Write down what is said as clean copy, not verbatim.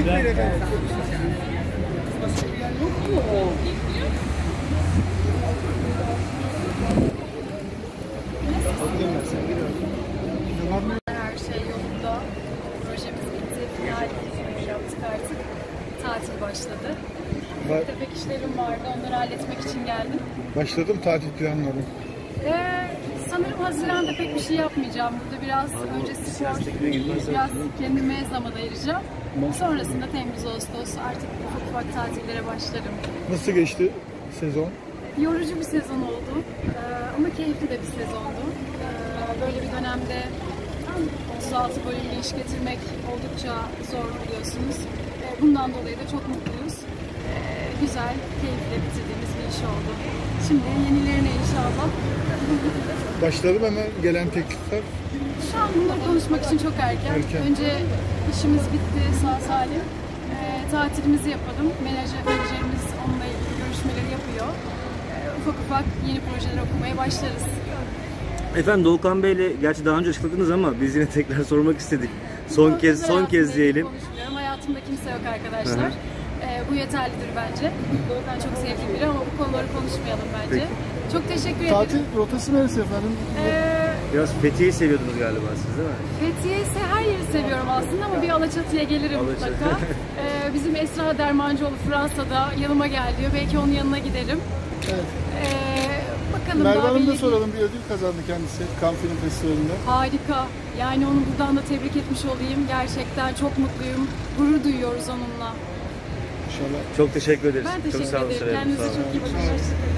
Teşekkürler efendim. Her şey yolunda. Projemiz bitti. Final yaptık artık. Tatil başladı. Tefek işlerim vardı. Onları halletmek için geldim. Başladım tatil planları. Sanırım Haziran'da pek bir şey yapmayacağım. Burada biraz önce spor, biraz kendime zaman ayıracağım. Sonrasında Temmuz, Ağustos artık ufak ufak tatillere başlarım. Nasıl geçti sezon? Yorucu bir sezon oldu ama keyifli de bir sezondu. Böyle bir dönemde 36 bölüm bir iş getirmek oldukça zor biliyorsunuz. Bundan dolayı da çok mutluyuz. Güzel, keyifle bitirdiğimiz bir iş oldu. Şimdi yenilerine inşallah. Başladım hemen gelen teklifler. Şu an bunları konuşmak için çok erken. Önce işimiz bitti sağ salim. Tatilimizi yapalım. Menajerimiz onunla ilgili görüşmeleri yapıyor. Ufak ufak yeni projeler okumaya başlarız. Efendim Doğukan Bey'le gerçi daha önce açıkladınız ama biz yine tekrar sormak istedik. Son kez diyelim. Hayatımda kimse yok arkadaşlar. Bu yeterlidir bence. Ben çok sevdiğim biri ama bu konuları konuşmayalım bence. Peki. Çok teşekkür ederim. Tatil rotası neresi efendim? Biraz Fethiye'yi seviyordunuz galiba siz değil mi? Fethiye ise her yeri seviyorum aslında ama bir Alaçatı'ya gelirim mutlaka. Bizim Esra Dermancıoğlu Fransa'da yanıma gel diyor. Belki onun yanına giderim. Evet. Bakalım. Merve Hanım da soralım, bir ödül kazandı kendisi Cannes Film Festivali'nde. Harika. Yani onu buradan da tebrik etmiş olayım. Gerçekten çok mutluyum. Gurur duyuyoruz onunla. İnşallah. Çok teşekkür ederiz. Ben teşekkür çok sağ olun. ederim. Kendinize çok iyi bakın.